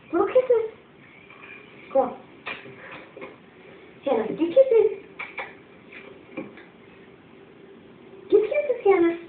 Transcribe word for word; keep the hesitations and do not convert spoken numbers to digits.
Little kisses. Go on. Hannah, give kisses. Give kisses, Hannah.